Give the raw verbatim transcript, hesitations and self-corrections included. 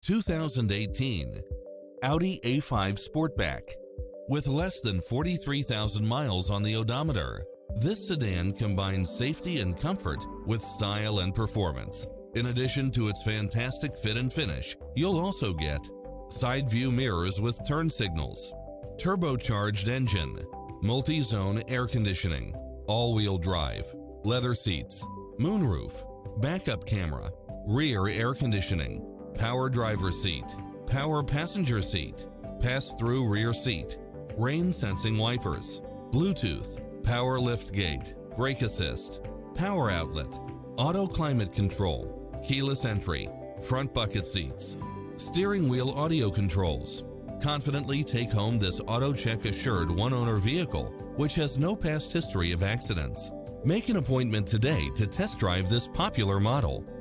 two thousand eighteen Audi A five Sportback. With less than forty-three thousand miles on the odometer, this sedan combines safety and comfort with style and performance. In addition to its fantastic fit and finish, you'll also get side view mirrors with turn signals, turbocharged engine, multi-zone air conditioning, all-wheel drive, leather seats, moonroof, backup camera, rear air conditioning, power driver seat, power passenger seat, pass-through rear seat, rain-sensing wipers, Bluetooth, power liftgate, brake assist, power outlet, auto climate control, keyless entry, front bucket seats, steering wheel audio controls. Confidently take home this AutoCheck assured one-owner vehicle, which has no past history of accidents. Make an appointment today to test drive this popular model.